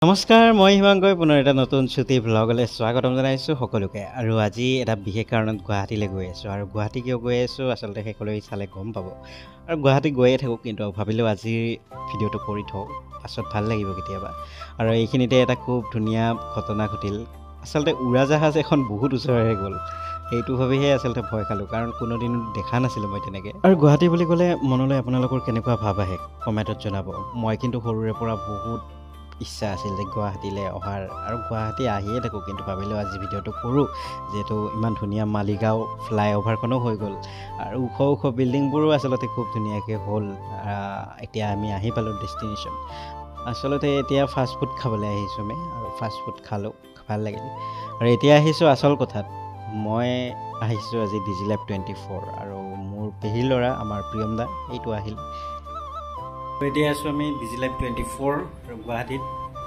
নমস্কাৰ, মই হিমাংকই পুনৰ এটা নতুন ছুটি ভ্লগলৈ স্বাগতম জনাইছোঁ সকলোকে। আৰু আজি এটা বিশেষ কাৰণত গুৱাহাটীলৈ গৈ আছোঁ। আৰু গুৱাহাটী কিয় গৈ আছোঁ আচলতে সকলোৱে চালে গম পাব। আৰু গুৱাহাটী গৈয়ে থাকোঁ, কিন্তু ভাবিলোঁ আজিৰ ভিডিঅ'টো কৰি থওঁ, পাছত ভাল লাগিব কেতিয়াবা। আৰু এইখিনিতে এটা খুব ধুনীয়া ঘটনা ঘটিল। আচলতে উৰাজাহাজ এখন বহুত ওচৰৰে গ'ল, সেইটো ভাবিহে আচলতে ভয় খালোঁ, কাৰণ কোনোদিনো দেখা নাছিলোঁ মই তেনেকৈ। আৰু গুৱাহাটী বুলি ক'লে মনলৈ আপোনালোকৰ কেনেকুৱা ভাৱ আহে কমেণ্টত জনাব। মই কিন্তু সৰুৰে পৰা বহুত ইচ্ছা আছিল যে গুৱাহাটীলৈ অহাৰ, আৰু গুৱাহাটী আহিয়ে থাকোঁ, কিন্তু ভাবিলোঁ আজি ভিডিঅ'টো কৰোঁ, যিহেতু ইমান ধুনীয়া মালিগাঁও ফ্লাইঅভাৰখনো হৈ গ'ল, আৰু ওখ ওখ বিল্ডিংবোৰো আচলতে খুব ধুনীয়াকৈ হ'ল। এতিয়া আমি আহি পালোঁ ডেষ্টিনেশ্যন। আচলতে এতিয়া ফাষ্টফুড খাবলৈ আহিছোঁ আমি, আৰু ফাষ্টফুড খালোঁ, ভাল লাগিল। আৰু এতিয়া আহিছোঁ আচল কথাত। মই আহিছোঁ আজি ডিজি লাইফ 24, আৰু মোৰ পেহীৰ ল'ৰা আমাৰ প্ৰিয়ম দা এইটো আহিল। এতিয়া আছোঁ আমি ডিজি লাইফ 24 আৰু গুৱাহাটীত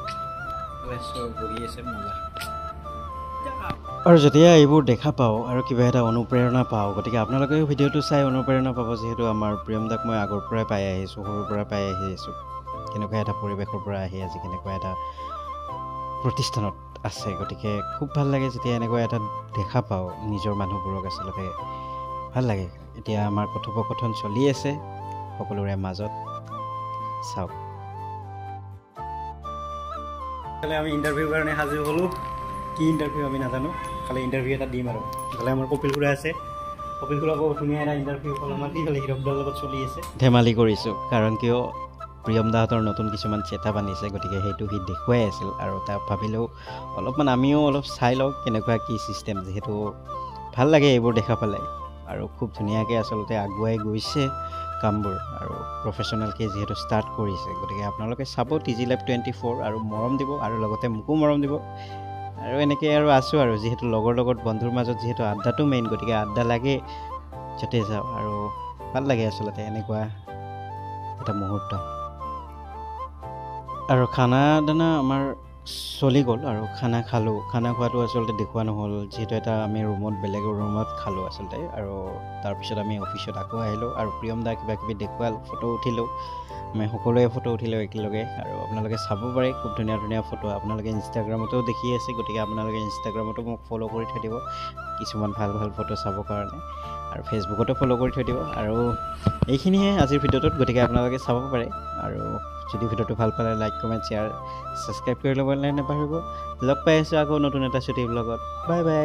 বহি আছে মজা। আৰু যেতিয়া এইবোৰ দেখা পাওঁ আৰু কিবা এটা অনুপ্ৰেৰণা পাওঁ, গতিকে আপোনালোকেও ভিডিঅ'টো চাই অনুপ্ৰেৰণা পাব, যিহেতু আমাৰ প্ৰিয়ম দাক মই আগৰ পৰাই পাই আহিছোঁ, সৰুৰ পৰা পাই আহিছোঁ। কেনেকুৱা এটা পৰিৱেশৰ পৰা আহি আজি কেনেকুৱা এটা প্ৰতিষ্ঠানত আছে, গতিকে খুব ভাল লাগে যেতিয়া এনেকুৱা এটা দেখা পাওঁ নিজৰ মানুহবোৰক। আচলতে ভাল লাগে। এতিয়া আমাৰ কথোপকথন চলি আছে সকলোৰে মাজত, চাওক। আমি ইণ্টাৰভিউৰ কাৰণে সাজু হ'লোঁ। কি ইণ্টাৰভিউ আমি নাজানো, খালি ইণ্টাৰভিউ এটা দিম। আৰু ইফালে আমাৰ কপিল খুৰা আছে, কপিল খুৰা আকৌ ধুনীয়া এটা ইণ্টাৰভিউ হ'ল আমাৰ। কি হ'লে হিৰকদাৰ লগত চলি আছে, ধেমালি কৰিছোঁ, কাৰণ কিয় প্ৰিয়ম দাহঁতৰ নতুন কিছুমান চেটআপ আনিছে, গতিকে সেইটো সি দেখুৱাই আছিল। আৰু তাক ভাবিলেও অলপমান আমিও অলপ চাই লওঁ কেনেকুৱা কি ছিষ্টেম, যিহেতু ভাল লাগে এইবোৰ দেখা পালে। আৰু খুব ধুনীয়াকৈ আচলতে আগুৱাই গৈছে কামবোৰ, আৰু প্ৰফেশ্যনেলকৈ যিহেতু ষ্টাৰ্ট কৰিছে, গতিকে আপোনালোকে চাব ডিজি লাইফ 24 আৰু মৰম দিব, আৰু লগতে মোকো মৰম দিব। আৰু এনেকৈ আৰু আছোঁ, আৰু যিহেতু লগৰ লগত বন্ধুৰ মাজত যিহেতু আড্ডাটো মেইন, গতিকে আড্ডা লাগে য'তে যাওঁ, আৰু ভাল লাগে আচলতে এনেকুৱা এটা মুহূৰ্ত। আৰু খানা দানা আমাৰ চলি গ'ল, আৰু খানা খালোঁ। খানা খোৱাটো আচলতে দেখুওৱা নহ'ল, যিহেতু এটা আমি ৰুমত বেলেগৰ ৰুমত খালোঁ আচলতে। আৰু তাৰপিছত আমি অফিচত আকৌ আহিলোঁ, আৰু প্ৰিয়ম দা কিবা কিবি দেখুৱাল, ফটো উঠিলোঁ। আমি সকলোৱে ফটো উঠিলোঁ একেলগে, আৰু আপোনালোকে চাব পাৰে খুব ধুনীয়া ধুনীয়া ফটো। আপোনালোকে ইনষ্টাগ্ৰামতো দেখি আছে, গতিকে আপোনালোকে ইনষ্টাগ্ৰামতো মোক ফ'ল' কৰি থৈ দিব কিছুমান ভাল ভাল ফটো চাবৰ কাৰণে, আৰু ফেচবুকতো ফ'ল' কৰি থৈ দিব। আৰু এইখিনিয়ে আজিৰ ভিডিঅ'টোত, গতিকে আপোনালোকে চাব পাৰে। আৰু যদি ভিডিঅ'টো ভাল পালে লাইক, কমেণ্ট, শ্বেয়াৰ, ছাবস্ক্ৰাইব কৰি ল'বলৈ নাপাহৰিব। লগ পাই আছোঁ আকৌ নতুন এটা ছুটি ব্লগত। Bye bye.